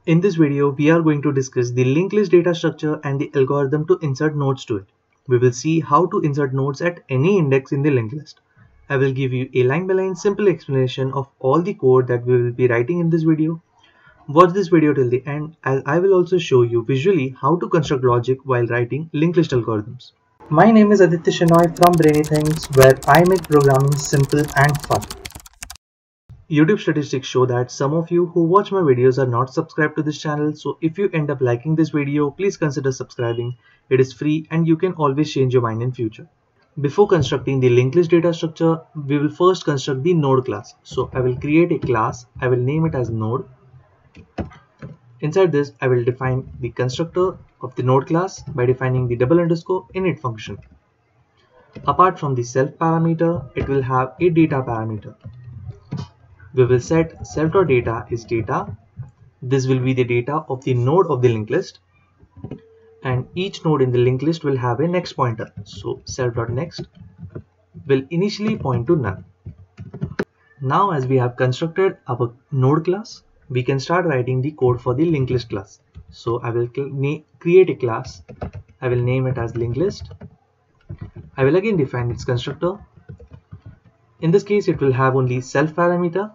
In this video, we are going to discuss the linked list data structure and the algorithm to insert nodes to it. We will see how to insert nodes at any index in the linked list. I will give you a line-by-line simple explanation of all the code that we will be writing in this video. Watch this video till the end, as I will also show you visually how to construct logic while writing linked list algorithms. My name is Aditya Shenoy from BrainyThings, where I make programming simple and fun. YouTube statistics show that some of you who watch my videos are not subscribed to this channel, so if you end up liking this video, please consider subscribing. It is free and you can always change your mind in future. Before constructing the linked list data structure, we will first construct the node class. So I will create a class, I will name it as node. Inside this, I will define the constructor of the node class by defining the _init function. Apart from the self parameter, it will have a data parameter. We will set self.data is data. This will be the data of the node of the linked list, and each node in the linked list will have a next pointer. So self.next will initially point to none. Now, as we have constructed our node class, we can start writing the code for the linked list class. So I will create a class. I will name it as linked list. I will again define its constructor. In this case, it will have only self parameter,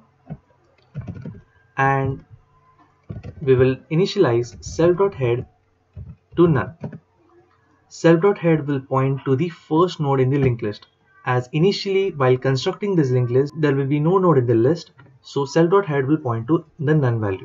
and we will initialize self.head to none. Self.head will point to the first node in the linked list, as initially while constructing this linked list there will be no node in the list, so self.head will point to the none value.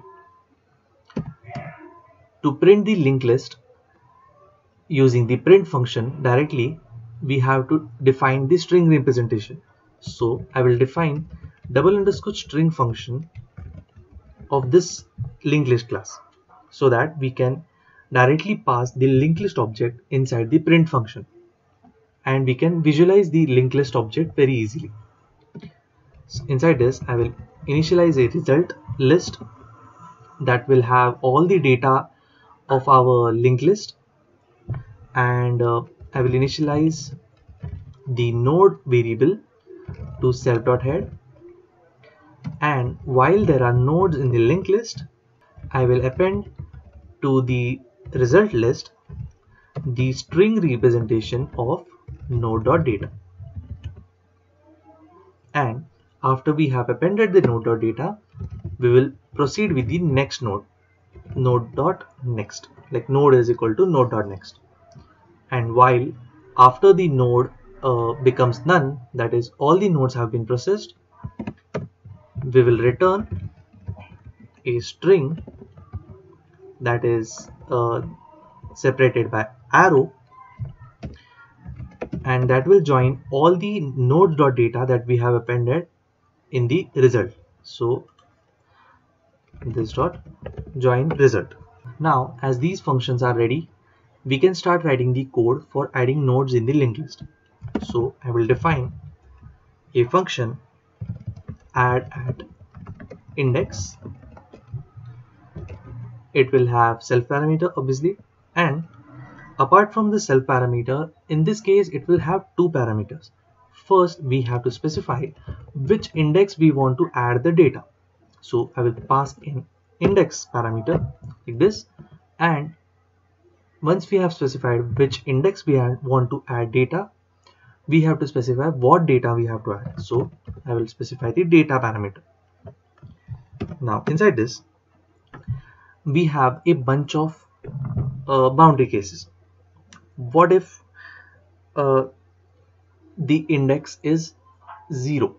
To print the linked list using the print function directly, we have to define the string representation. So I will define _string function of this linked list class so that we can directly pass the linked list object inside the print function, and we can visualize the linked list object very easily. So inside this, I will initialize a result list that will have all the data of our linked list, and I will initialize the node variable to self.head. And while there are nodes in the linked list, I will append to the result list the string representation of node.data. And after we have appended the node.data, we will proceed with the next node, node.next, like node is equal to node.next. And while after the node becomes none, that is all the nodes have been processed, we will return a string that is separated by arrow, and that will join all the nodes.data that we have appended in the result. So this dot join result. Now, as these functions are ready, we can start writing the code for adding nodes in the linked list. So I will define a function add at index. It will have self parameter obviously, and apart from the self parameter, in this case it will have two parameters. First, we have to specify which index we want to add the data. So I will pass in index parameter like this, and once we have specified which index we want to add data, we have to specify what data we have to add. So I will specify the data parameter. Now inside this, we have a bunch of boundary cases. What if the index is 0?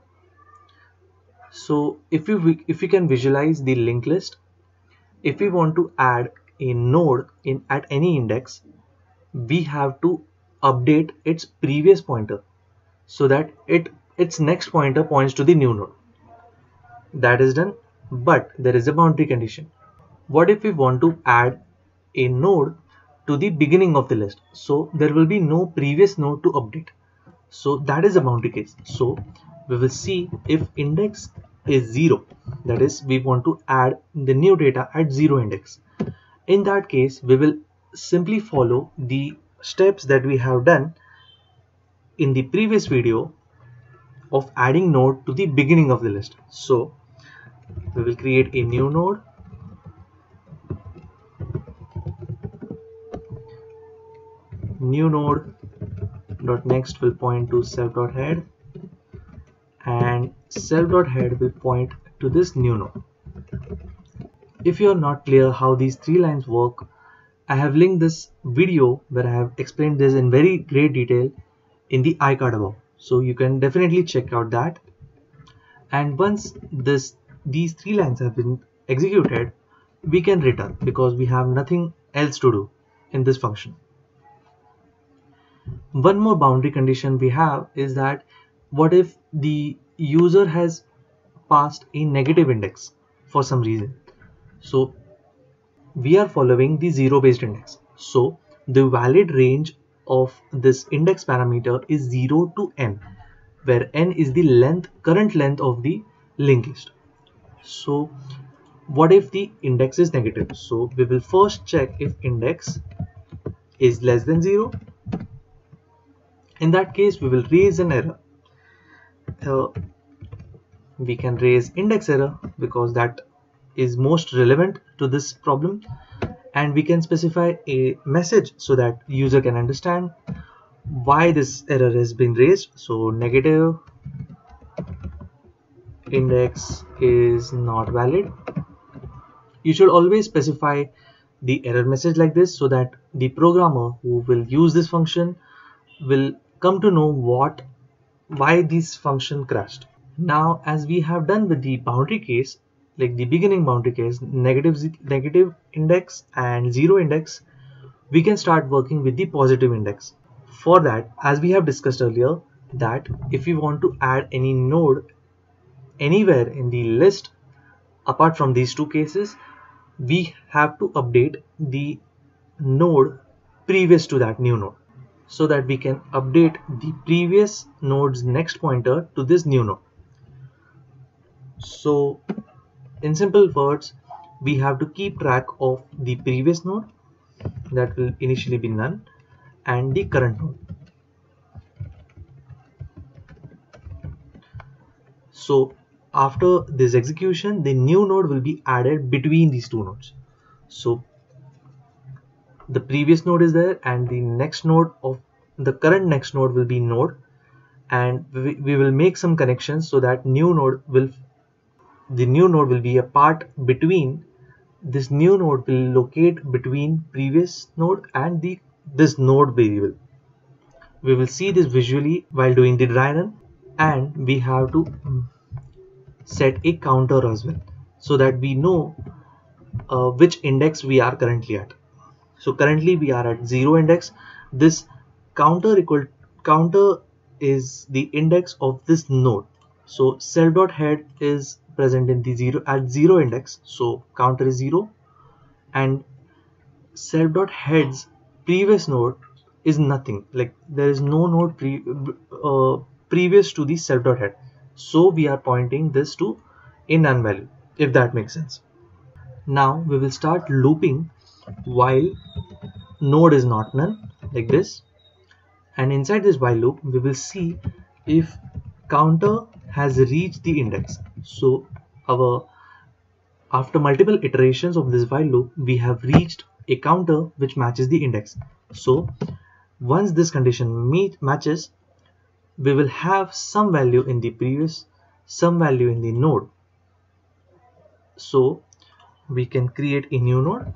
So if you can visualize the linked list, if we want to add a node at any index, we have to update its previous pointer so that its next pointer points to the new node. That is done, but there is a boundary condition. What if we want to add a node to the beginning of the list? So there will be no previous node to update. So that is a boundary case. So we will see if index is 0, that is we want to add the new data at 0 index. In that case, we will simply follow the steps that we have done in the previous video of adding node to the beginning of the list. So we will create a new node, new node dot next will point to self dot head, and self dot head will point to this new node. If you are not clear how these three lines work, I have linked this video where I have explained this in very great detail in the iCard above, so you can definitely check out that. And once these three lines have been executed, we can return because we have nothing else to do in this function. One more boundary condition we have is that what if the user has passed a negative index for some reason. So we are following the zero based index, so the valid range of this index parameter is 0 to n, where n is the current length of the linked list. So what if the index is negative? So we will first check if index is less than 0. In that case, we will raise an error. We can raise index error because that is most relevant to this problem, and we can specify a message so that user can understand why this error has been raised. So negative index is not valid. You should always specify the error message like this so that the programmer who will use this function will come to know why this function crashed. Now, as we have done with the boundary case, like the beginning boundary case, negative index and zero index, we can start working with the positive index. For that, as we have discussed earlier, that if we want to add any node anywhere in the list apart from these two cases, we have to update the node previous to that new node, so that we can update the previous node's next pointer to this new node. So in simple words, we have to keep track of the previous node, that will initially be none, and the current node. So after this execution, the new node will be added between these two nodes. So the previous node is there, and the next node of the current next node will be node, and we will make some connections so that the new node will be a part between. This new node will locate between previous node and this node variable. We will see this visually while doing the dry run, and we have to set a counter as well so that we know which index we are currently at. So currently we are at 0 index. This counter is the index of this node. So self.head is present in the 0 index, so counter is 0, and self.head's previous node is nothing, like there is no node previous to the self.head, so we are pointing this to a none value, if that makes sense. Now we will start looping while node is not none, like this, and inside this while loop we will see if counter has reached the index. So after multiple iterations of this while loop, we have reached a counter which matches the index. So once this condition matches, we will have some value in the previous, some value in the node. So we can create a new node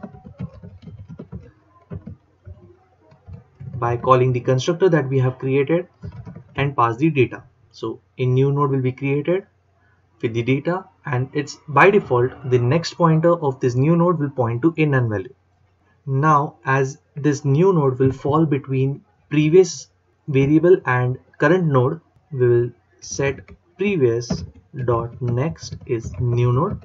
by calling the constructor that we have created and pass the data. So a new node will be created with the data, and it's by default the next pointer of this new node will point to a none value. Now as this new node will fall between previous variable and current node, we will set previous dot next is new node,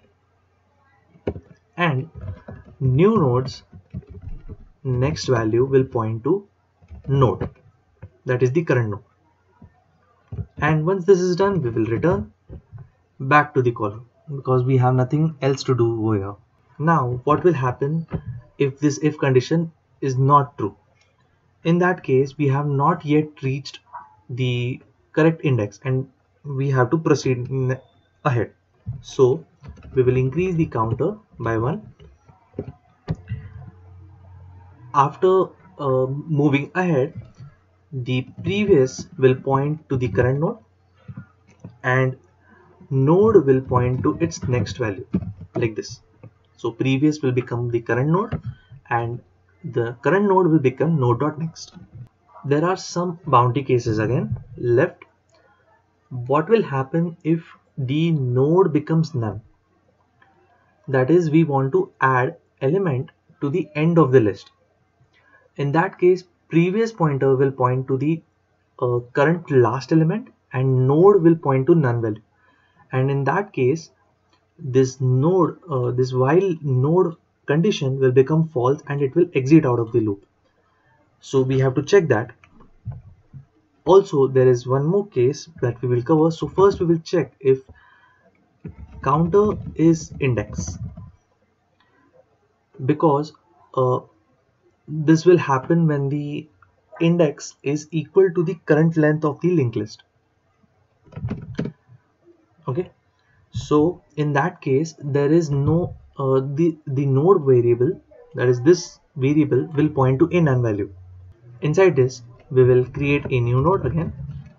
and new node's next value will point to node, that is the current node. And once this is done, we will return back to the column because we have nothing else to do over here. Now what will happen if this if condition is not true? In that case, we have not yet reached the correct index and we have to proceed ahead. So we will increase the counter by 1. After moving ahead, the previous will point to the current node and node will point to its next value, like this. So previous will become the current node and the current node will become node.next. There are some boundary cases again left. What will happen if the node becomes none? That is, we want to add element to the end of the list. In that case, previous pointer will point to the current last element and node will point to none value. And in that case, this node, this while node condition will become false and it will exit out of the loop. So we have to check that. Also, there is one more case that we will cover. So first we will check if counter is index, because this will happen when the index is equal to the current length of the linked list. Okay, so in that case there is no the node variable, that is this variable, will point to a none value. Inside this we will create a new node again,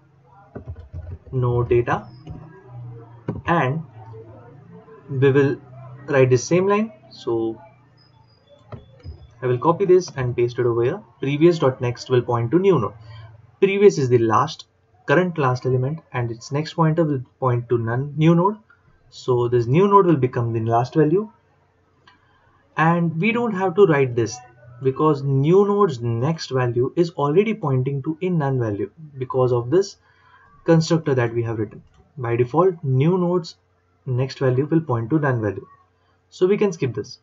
node data, and we will write the same line. So I will copy this and paste it over here. Previous.next will point to new node. Previous is the last, current last element, and its next pointer will point to none, new node. So this new node will become the last value. And we don't have to write this because new node's next value is already pointing to a none value because of this constructor that we have written. By default, new node's next value will point to none value. So we can skip this.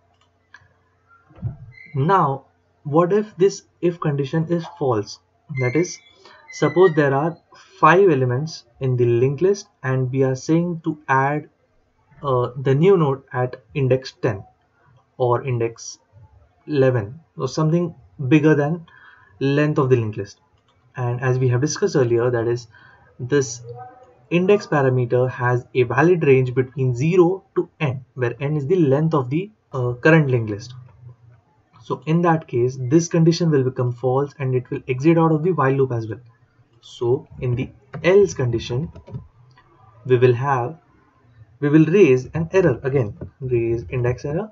Now, what if this if condition is false? That is, suppose there are 5 elements in the linked list and we are saying to add the new node at index 10 or index 11 or something bigger than length of the linked list. And as we have discussed earlier, that is, this index parameter has a valid range between 0 to n, where n is the length of the current linked list. So in that case, this condition will become false and it will exit out of the while loop as well. So in the else condition, we will raise an error again, raise index error,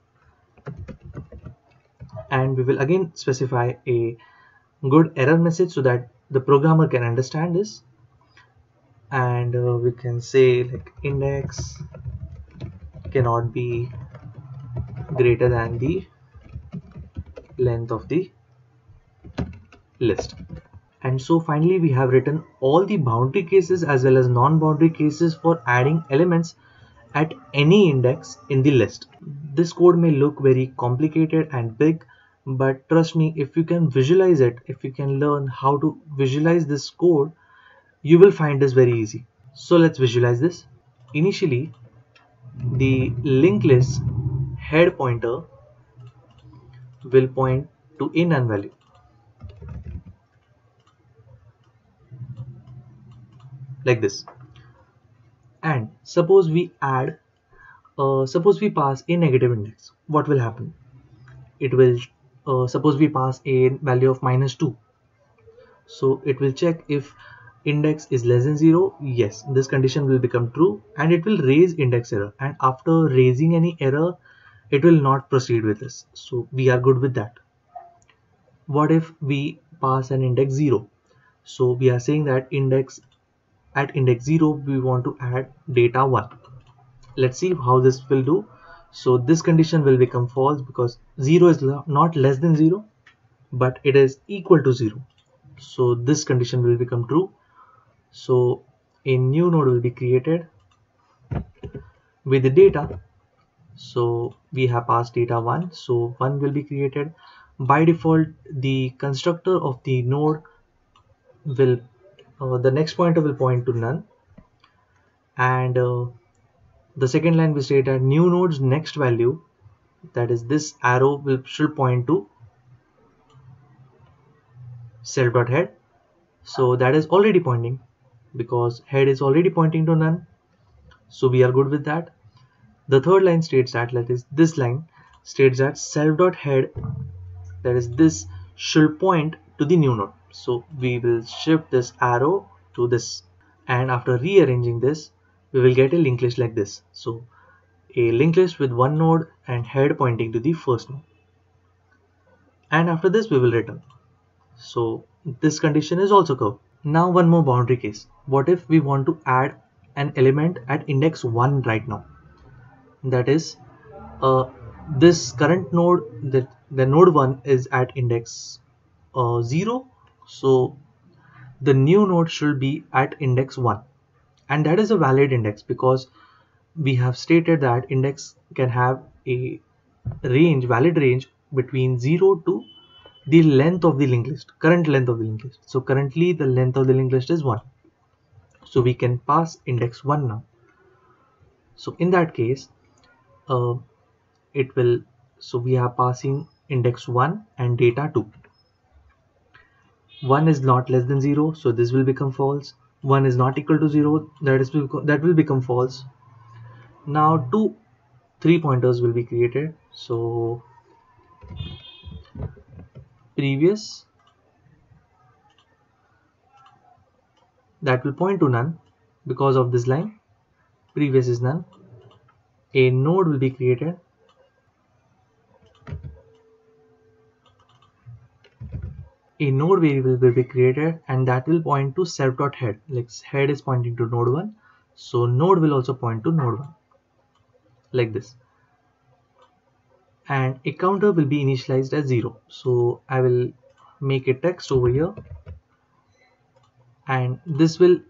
and we will again specify a good error message so that the programmer can understand this. And we can say like index cannot be greater than the length of the list. And so finally we have written all the boundary cases as well as non-boundary cases for adding elements at any index in the list. This code may look very complicated and big, but trust me, if you can visualize it, if you can learn how to visualize this code, you will find this very easy. So let's visualize this. Initially, the linked list head pointer will point to a none value. Like this. And suppose we add, suppose we pass a negative index. What will happen? It will, suppose we pass a value of -2. So it will check if index is less than 0. Yes, this condition will become true and it will raise index error. And after raising any error, it will not proceed with this. So we are good with that. What if we pass an index 0? So we are saying that at index 0 we want to add data 1. Let's see how this will do. So this condition will become false because 0 is not less than 0, but it is equal to 0. So this condition will become true. So a new node will be created with the data. So we have passed data 1, so 1 will be created. By default, the constructor of the node will the next pointer will point to none, and the second line we state that new node's next value, that is this arrow, should point to self.head. So that is already pointing because head is already pointing to none, so we are good with that. The third line states that, this line states that self.head, that is this, should point to the new node. So we will shift this arrow to this, and after rearranging this we will get a linked list like this. So a linked list with one node and head pointing to the first node, and after this we will return. So this condition is also covered. Now one more boundary case. What if we want to add an element at index 1 right now? That is, this current node, that the node 1 is at index 0, so the new node should be at index 1, and that is a valid index because we have stated that index can have a range, valid range between 0 to the length of the linked list, current length of the linked list. So currently the length of the linked list is 1, so we can pass index 1 now. So in that case, uh, it will, so we are passing index 1 and data 2. 1 is not less than 0, so this will become false. 1 is not equal to 0, that will become false. Now 3 pointers will be created. So previous, that will point to none because of this line, previous is none. A node will be created, a node variable will be created, and that will point to self.head. Like head is pointing to node 1, so node will also point to node 1 like this, and a counter will be initialized as 0. So I will make a text over here, and this will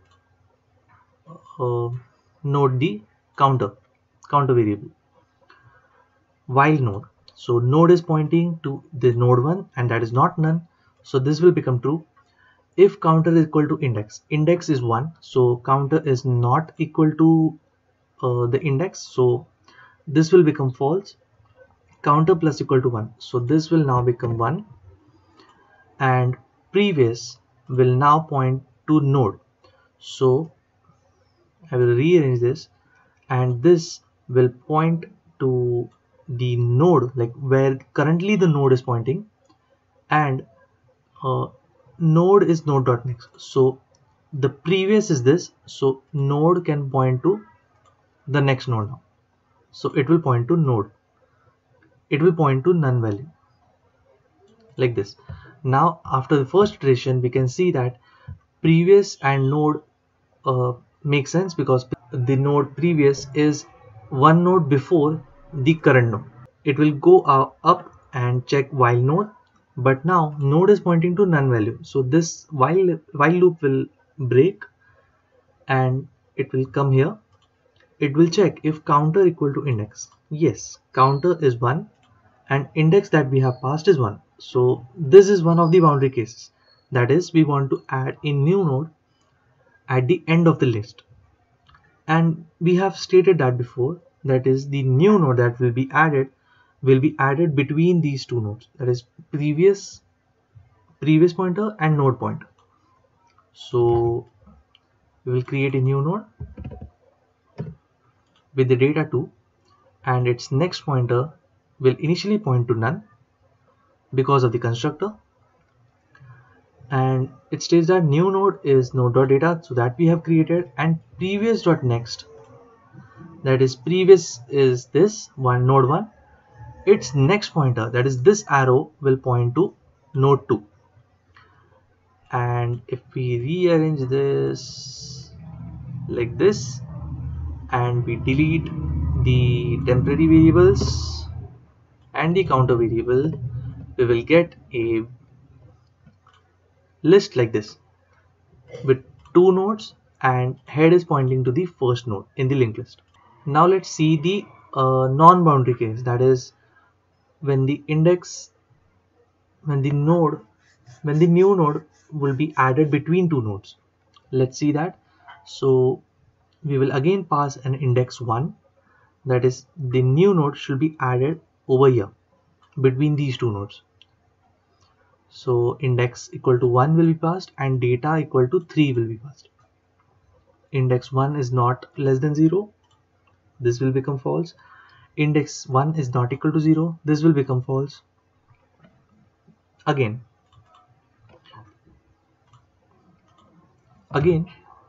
note the counter variable. While node, so node is pointing to the node 1 and that is not none, so this will become true. If counter is equal to index, index is 1, so counter is not equal to the index, so this will become false. Counter plus equal to 1, so this will now become 1, and previous will now point to node. So I will rearrange this, and this will point to the node, like where currently the node is pointing, and node is node.next. So the previous is this, so node can point to the next node now. So it will point to node, it will point to none value like this. Now after the first iteration, we can see that previous and node makes sense because the node previous is one node before the current node. It will go up and check while node, but now node is pointing to none value, so this while loop will break and it will come here. It will check if counter equal to index. Yes, counter is 1 and index that we have passed is 1. So this is one of the boundary cases, that is, we want to add a new node at the end of the list, and we have stated that before, that is, the new node that will be added between these two nodes, that is previous pointer and node pointer. So we will create a new node with the data 2, and its next pointer will initially point to none because of the constructor, and it states that new node is node.data, so that we have created, and previous.next, that is previous is this one, node 1, its next pointer, that is this arrow, will point to node 2. And if we rearrange this like this and we delete the temporary variables and the counter variable, we will get a list like this with 2 nodes and head is pointing to the first node in the linked list. Now let's see the non-boundary case, that is when the new node will be added between two nodes. Let's see that. So we will again pass an index 1, that is, the new node should be added over here between these two nodes. So index equal to 1 will be passed and data equal to 3 will be passed. Index 1 is not less than 0, this will become false. Index 1 is not equal to 0, this will become false. Again, Again,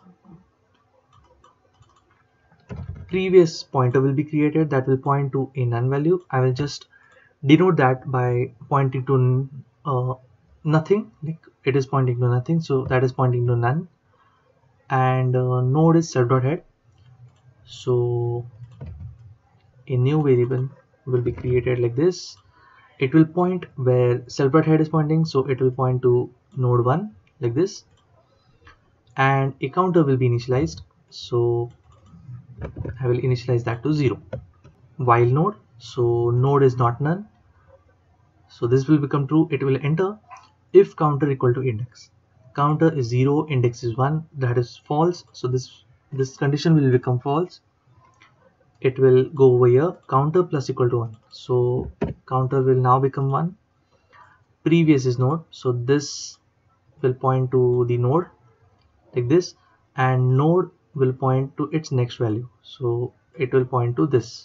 previous pointer will be created that will point to a none value. I will just denote that by pointing to nothing, like it is pointing to nothing, so that is pointing to none. And node is self.head, so a new variable will be created like this. It will point where self.head is pointing, so it will point to node 1 like this, and a counter will be initialized, so I will initialize that to 0. While node, so node is not none, so this will become true. It will enter if counter equal to index. Counter is 0, index is 1, that is false, so this condition will become false. It will go over here, counter plus equal to 1, so counter will now become 1. Previous is node, so this will point to the node like this, and node will point to its next value, so it will point to this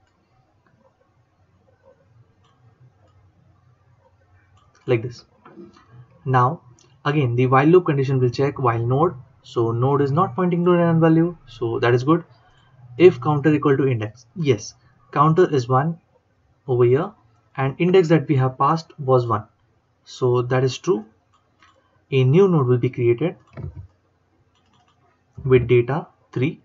like this. Now again, the while loop condition will check while node, so node is not pointing to an value, so that is good. If counter equal to index, yes, counter is 1 over here, and index that we have passed was 1, so that is true. A new node will be created with data 3.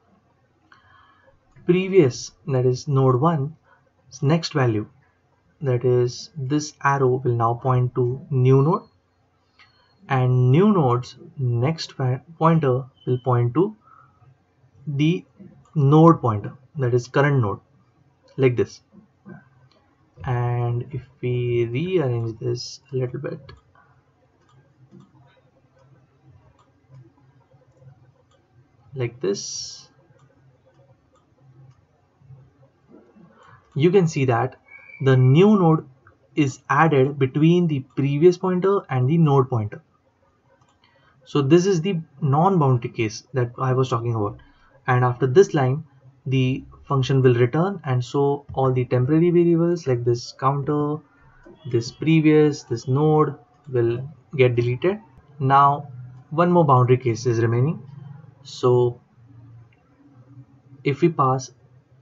Previous, that is node 1, next value, that is this arrow, will now point to new node, and new node's next pointer will point to the node pointer, that is current node, like this. And if we rearrange this a little bit, like this, you can see that the new node is added between the previous pointer and the node pointer. So this is the non-boundary case that I was talking about, and after this line the function will return, and so all the temporary variables like this counter, this previous, this node will get deleted. Now one more boundary case is remaining. So if we pass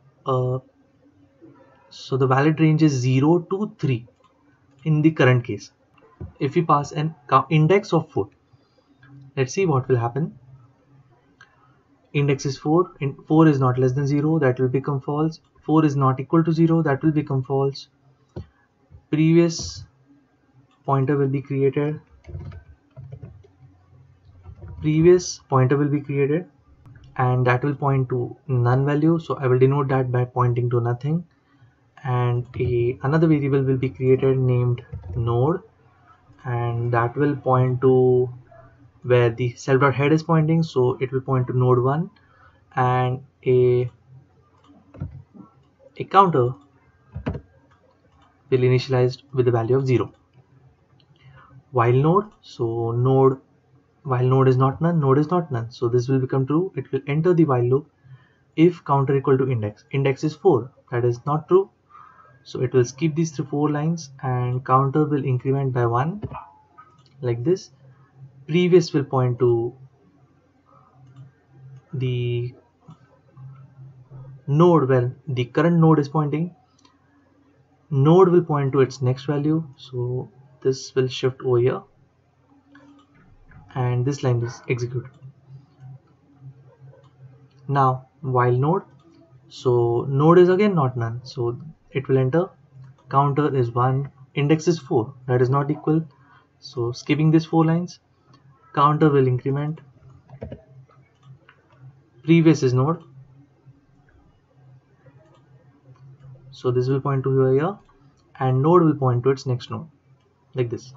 so the valid range is 0 to 3 in the current case. If we pass an index of 4, let's see what will happen. Index is 4, 4 is not less than 0, that will become false. 4 is not equal to 0, that will become false. Previous pointer will be created. Previous pointer will be created, and that will point to none value, so I will denote that by pointing to nothing. And another variable will be created named node, and that will point to where the self.head is pointing, so it will point to node 1, and a counter will initialized with the value of 0. While node, so while node is not none, node is not none, so this will become true. It will enter the while loop if counter equal to index. Index is 4, that is not true, so it will skip these 4 lines, and counter will increment by 1 like this. Previous will point to the node where the current node is pointing. Node will point to its next value, so this will shift over here, and this line is executed. Now while node, so node is again not none, so it will enter counter is 1, index is 4, that is not equal, so skipping these 4 lines, counter will increment. Previous is node, so this will point to here, and node will point to its next node like this.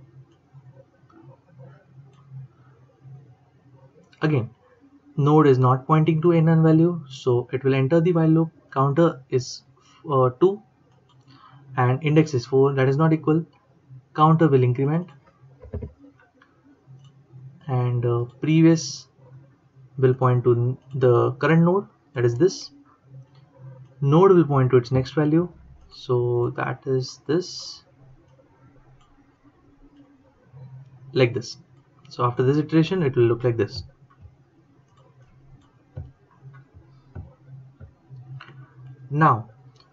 Again, node is not pointing to a none value, so it will enter the while loop. Counter is 2 and index is 4, that is not equal. Counter will increment, and previous will point to the current node, that is this. Node will point to its next value, so that is this, like this. So after this iteration, it will look like this. Now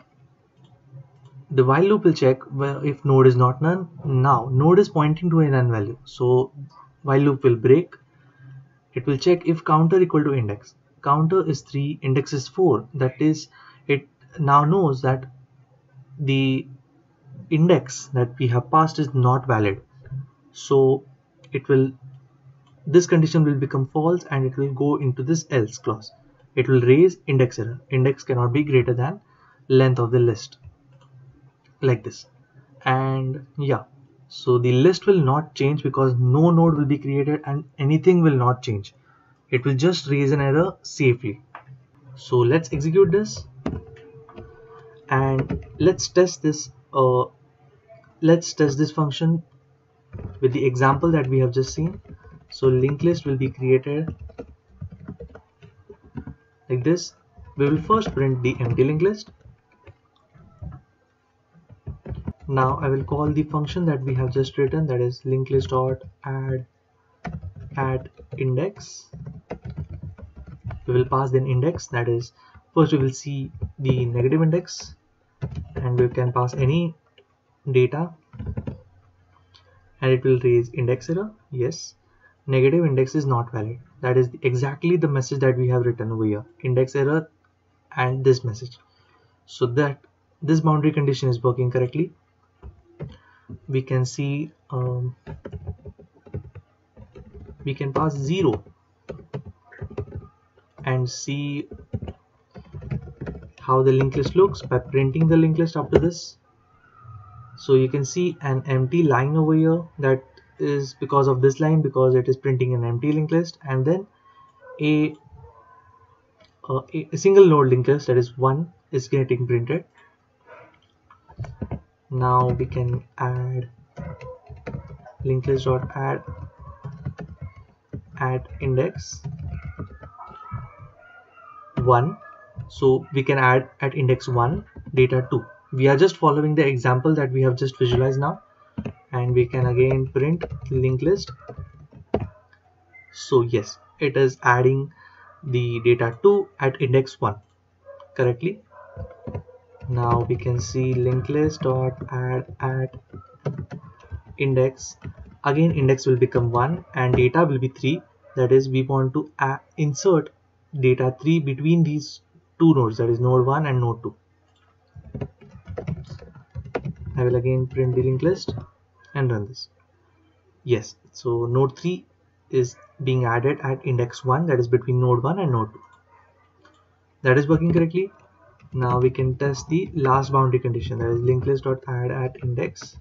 the while loop will check if node is not none. Now node is pointing to a none value, so while loop will break. It will check if counter equal to index. Counter is 3, index is 4. That is, it now knows that the index that we have passed is not valid. So this condition will become false and it will go into this else clause. It will raise index error. Index cannot be greater than length of the list, like this. And yeah, so the list will not change because no node will be created and anything will not change. It will just raise an error safely. So let's execute this and let's test this function with the example that we have just seen. So linked list will be created like this. We will first print the empty linked list. Now I will call the function that we have just written, that is linked list dot add at index. We will pass an index, that is, first we will see the negative index and we can pass any data and it will raise index error. Yes, negative index is not valid. That is exactly the message that we have written over here, index error and this message. So that this boundary condition is working correctly. We can see we can pass 0 and see how the linked list looks by printing the linked list after this. So you can see an empty line over here. That is because of this line, because it is printing an empty linked list, and then a single node linked list, that is 1, is getting printed. Now we can add linked list dot add at index 1. So we can add at index 1 data 2. We are just following the example that we have just visualized now, and we can again print linked list. So yes, it is adding the data 2 at index 1 correctly. Now we can see linked list dot add at index. Again index will become 1 and data will be 3. That is, we want to insert data 3 between these two nodes, that is node 1 and node 2. I will again print the linked list and run this. Yes, so node 3 is being added at index 1, that is between node 1 and node 2. That is working correctly. Now we can test the last boundary condition, that is linked list dot add at index.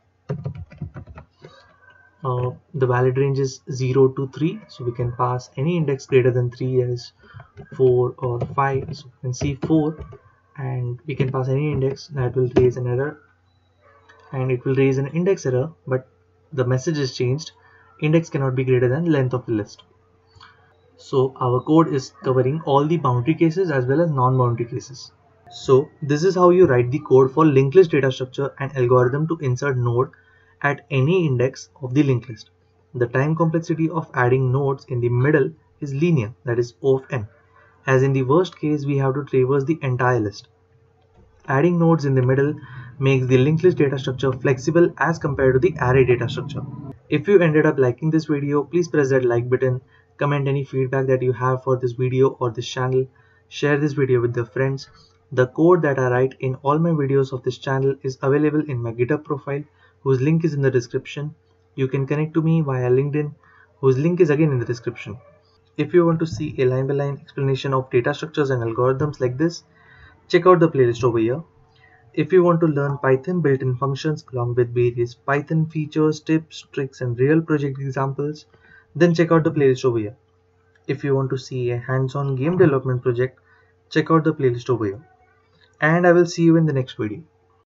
The valid range is 0 to 3, so we can pass any index greater than 3, as 4 or 5. So we can see 4, and we can pass any index. That will raise an error, and it will raise an index error, but the message is changed. Index cannot be greater than length of the list. So our code is covering all the boundary cases as well as non-boundary cases. So this is how you write the code for linked list data structure and algorithm to insert node at any index of the linked list. The time complexity of adding nodes in the middle is linear, that is O of n. As in the worst case, we have to traverse the entire list. Adding nodes in the middle makes the linked list data structure flexible as compared to the array data structure. If you ended up liking this video, please press that like button, comment any feedback that you have for this video or this channel, share this video with your friends. The code that I write in all my videos of this channel is available in my GitHub profile, whose link is in the description. You can connect to me via LinkedIn, whose link is again in the description. If you want to see a line-by-line explanation of data structures and algorithms like this, check out the playlist over here. If you want to learn Python built-in functions along with various Python features, tips, tricks, and real project examples, then check out the playlist over here. If you want to see a hands-on game development project, check out the playlist over here. And I will see you in the next video.